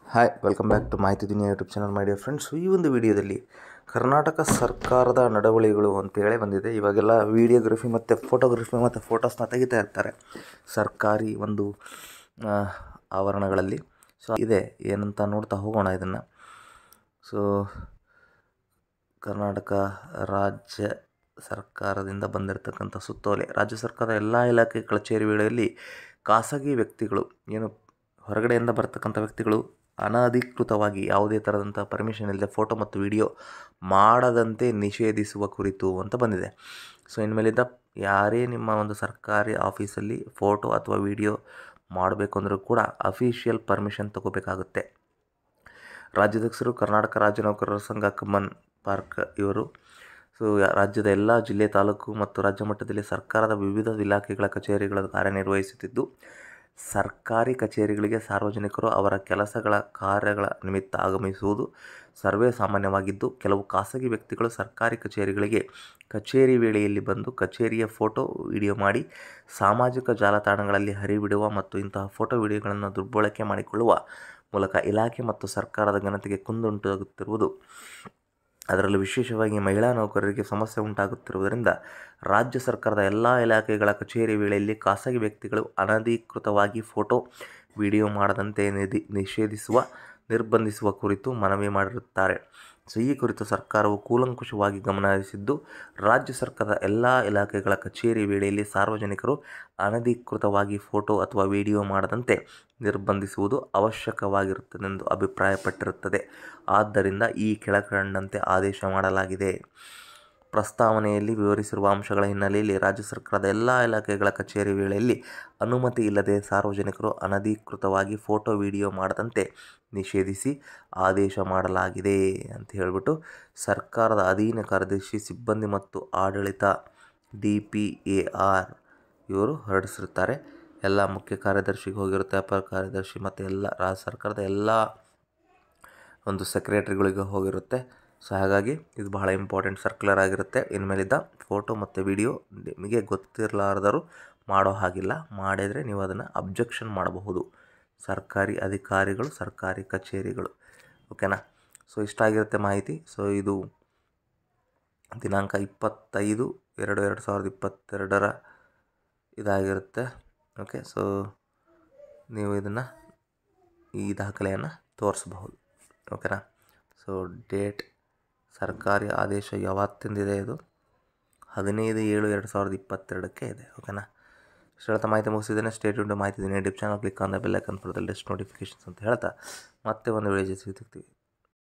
Hi, welcome back to Mahiti Duniya YouTube channel my dear friends. ಈ ಒಂದು ವಿಡಿಯೋದಲ್ಲಿ ಕರ್ನಾಟಕ ಸರ್ಕಾರದ ನಡವಳಿಗಳು ಅಂತೇಳಿ ಬಂದಿದೆ. ಇವಾಗೆಲ್ಲ ವಿಡಿಯೋಗ್ರಫಿ ಮತ್ತು ಫೋಟೋಗ್ರಫಿ ಮತ್ತು ಫೋಟೋಸ್ನ ತೆಗಿತಾ ಇರ್ತಾರೆ ಸರ್ಕಾರಿ ಒಂದು ಆವರಣಗಳಲ್ಲಿ. ಸೊ ಇದೆ ಏನಂತ ನೋಡ್ತಾ ಹೋಗೋಣ ಇದನ್ನು. ಸೊ ಕರ್ನಾಟಕ ರಾಜ್ಯ ಸರ್ಕಾರದಿಂದ ಬಂದಿರತಕ್ಕಂಥ ಸುತ್ತೋಲೆ. ರಾಜ್ಯ ಸರ್ಕಾರದ ಎಲ್ಲ ಇಲಾಖೆ ಕಚೇರಿಗಳಲ್ಲಿ ಖಾಸಗಿ ವ್ಯಕ್ತಿಗಳು, ಏನು ಹೊರಗಡೆಯಿಂದ ಬರ್ತಕ್ಕಂಥ ವ್ಯಕ್ತಿಗಳು ಅನಧಿಕೃತವಾಗಿ ಯಾವುದೇ ಥರದಂಥ ಪರ್ಮಿಷನ್ ಇಲ್ಲದೆ ಫೋಟೋ ಮತ್ತು ವಿಡಿಯೋ ಮಾಡದಂತೆ ನಿಷೇಧಿಸುವ ಕುರಿತು ಅಂತ ಬಂದಿದೆ. ಸೊ ಇನ್ಮೇಲಿಂದ ಯಾರೇ ನಿಮ್ಮ ಒಂದು ಸರ್ಕಾರಿ ಆಫೀಸಲ್ಲಿ ಫೋಟೋ ಅಥವಾ ವಿಡಿಯೋ ಮಾಡಬೇಕು ಅಂದರೂ ಕೂಡ ಅಫಿಷಿಯಲ್ ಪರ್ಮಿಷನ್ ತಗೋಬೇಕಾಗುತ್ತೆ. ರಾಜ್ಯಾಧ್ಯಕ್ಷರು ಕರ್ನಾಟಕ ರಾಜ್ಯ ನೌಕರರ ಸಂಘ ಕಮ್ಮನ್ ಪಾರ್ಕ್ ಇವರು. ಸೊ ರಾಜ್ಯದ ಎಲ್ಲ ಜಿಲ್ಲೆ, ತಾಲೂಕು ಮತ್ತು ರಾಜ್ಯ ಮಟ್ಟದಲ್ಲಿ ಸರ್ಕಾರದ ವಿವಿಧ ಇಲಾಖೆಗಳ ಕಚೇರಿಗಳ ಕಾರ್ಯನಿರ್ವಹಿಸುತ್ತಿದ್ದು, ಸರ್ಕಾರಿ ಕಚೇರಿಗಳಿಗೆ ಸಾರ್ವಜನಿಕರು ಅವರ ಕೆಲಸಗಳ ಕಾರ್ಯಗಳ ನಿಮಿತ್ತ ಆಗಮಿಸುವುದು ಸರ್ವೇ ಸಾಮಾನ್ಯವಾಗಿದ್ದು, ಕೆಲವು ಖಾಸಗಿ ವ್ಯಕ್ತಿಗಳು ಸರ್ಕಾರಿ ಕಚೇರಿಗಳಿಗೆ ಕಚೇರಿ ವೇಳೆಯಲ್ಲಿ ಬಂದು ಕಚೇರಿಯ ಫೋಟೋ ವಿಡಿಯೋ ಮಾಡಿ ಸಾಮಾಜಿಕ ಜಾಲತಾಣಗಳಲ್ಲಿ ಹರಿಬಿಡುವ ಮತ್ತು ಇಂತಹ ಫೋಟೋ ವಿಡಿಯೋಗಳನ್ನು ದುರ್ಬಳಕೆ ಮಾಡಿಕೊಳ್ಳುವ ಮೂಲಕ ಇಲಾಖೆ ಮತ್ತು ಸರ್ಕಾರದ ಘನತೆಗೆ ಕುಂದುಂಟಾಗುತ್ತಿರುವುದು, ಅದರಲ್ಲೂ ವಿಶೇಷವಾಗಿ ಮಹಿಳಾ ನೌಕರರಿಗೆ ಸಮಸ್ಯೆ ಉಂಟಾಗುತ್ತಿರುವುದರಿಂದ ರಾಜ್ಯ ಸರ್ಕಾರದ ಎಲ್ಲ ಇಲಾಖೆಗಳ ಕಚೇರಿ ವೇಳೆಯಲ್ಲಿ ಖಾಸಗಿ ವ್ಯಕ್ತಿಗಳು ಅನಧಿಕೃತವಾಗಿ ಫೋಟೋ ವಿಡಿಯೋ ಮಾಡದಂತೆ ನಿಷೇಧಿಸುವ, ನಿರ್ಬಂಧಿಸುವ ಕುರಿತು ಮನವಿ ಮಾಡಿರುತ್ತಾರೆ. ಸೊ ಈ ಕುರಿತು ಸರ್ಕಾರವು ಕೂಲಂಕುಷವಾಗಿ ಗಮನಹರಿಸಿದ್ದು, ರಾಜ್ಯ ಸರ್ಕಾರದ ಎಲ್ಲ ಇಲಾಖೆಗಳ ಕಚೇರಿ ವೇಳೆಯಲ್ಲಿ ಸಾರ್ವಜನಿಕರು ಅನಧಿಕೃತವಾಗಿ ಫೋಟೋ ಅಥವಾ ವಿಡಿಯೋ ಮಾಡದಂತೆ ನಿರ್ಬಂಧಿಸುವುದು ಅವಶ್ಯಕವಾಗಿರುತ್ತದೆಂದು ಅಭಿಪ್ರಾಯಪಟ್ಟಿರುತ್ತದೆ. ಆದ್ದರಿಂದ ಈ ಕೆಳಕಂಡಂತೆ ಆದೇಶ ಮಾಡಲಾಗಿದೆ. ಪ್ರಸ್ತಾವನೆಯಲ್ಲಿ ವಿವರಿಸಿರುವ ಅಂಶಗಳ ಹಿನ್ನೆಲೆಯಲ್ಲಿ ರಾಜ್ಯ ಸರ್ಕಾರದ ಎಲ್ಲ ಇಲಾಖೆಗಳ ಕಚೇರಿ ವೇಳೆಯಲ್ಲಿ ಅನುಮತಿ ಇಲ್ಲದೆ ಸಾರ್ವಜನಿಕರು ಅನಧಿಕೃತವಾಗಿ ಫೋಟೋ ವಿಡಿಯೋ ಮಾಡದಂತೆ ನಿಷೇಧಿಸಿ ಆದೇಶ ಮಾಡಲಾಗಿದೆ ಅಂತ ಹೇಳಿಬಿಟ್ಟು ಸರ್ಕಾರದ ಅಧೀನ ಕಾರ್ಯದರ್ಶಿ, ಸಿಬ್ಬಂದಿ ಮತ್ತು ಆಡಳಿತ DPAR ಇವರು ಹೊರಡಿಸಿರುತ್ತಾರೆ. ಎಲ್ಲ ಮುಖ್ಯ ಕಾರ್ಯದರ್ಶಿಗೆ ಹೋಗಿರುತ್ತೆ, ಅಪರ ಕಾರ್ಯದರ್ಶಿ ಮತ್ತು ಎಲ್ಲ ರಾಜ್ಯ ಸರ್ಕಾರದ ಎಲ್ಲ ಒಂದು ಸೆಕ್ರೆಟರಿಗಳಿಗೆ ಹೋಗಿರುತ್ತೆ. ಸೊ ಹಾಗಾಗಿ ಇದು ಬಹಳ ಇಂಪಾರ್ಟೆಂಟ್ ಸರ್ಕ್ಯುಲರ್ ಆಗಿರುತ್ತೆ. ಇನ್ಮೇಲಿದ್ದ ಫೋಟೋ ಮತ್ತು ವಿಡಿಯೋ ನಿಮಗೆ ಗೊತ್ತಿರಲಾರ್ದರೂ ಮಾಡೋ ಹಾಗಿಲ್ಲ. ಮಾಡಿದರೆ ನೀವು ಅದನ್ನು ಅಬ್ಜೆಕ್ಷನ್ ಮಾಡಬಹುದು, ಸರ್ಕಾರಿ ಅಧಿಕಾರಿಗಳು, ಸರ್ಕಾರಿ ಕಚೇರಿಗಳು. ಓಕೆನಾ? ಸೊ ಇಷ್ಟ ಆಗಿರುತ್ತೆ ಮಾಹಿತಿ. ಸೊ ಇದು ದಿನಾಂಕ 25/2/2022 ಇದಾಗಿರುತ್ತೆ. ಓಕೆ, ಸೊ ನೀವು ಇದನ್ನು ಈ ದಾಖಲೆಯನ್ನು ತೋರಿಸಬಹುದು. ಓಕೆನಾ? ಸೊ ಡೇಟ್, ಸರ್ಕಾರಿ ಆದೇಶ ಯಾವತ್ತಿಂದಿದೆ? ಇದು 15/7/2022 ಇದೆ. ಓಕೆನಾ? ಇಷ್ಟು ಹೇಳ್ತಾ ಮಾಹಿತಿ ಮುಗಿಸಿದ್ದೇನೆ. Stay tuned. Mahiti YouTube channel click on the bell icon for the latest notifications ಅಂತ ಹೇಳ್ತಾ ಮತ್ತೆ ಒಂದು ವಿಡಿಯೋ ಜೊತೆ ಸಿಗ್ತೀವಿ.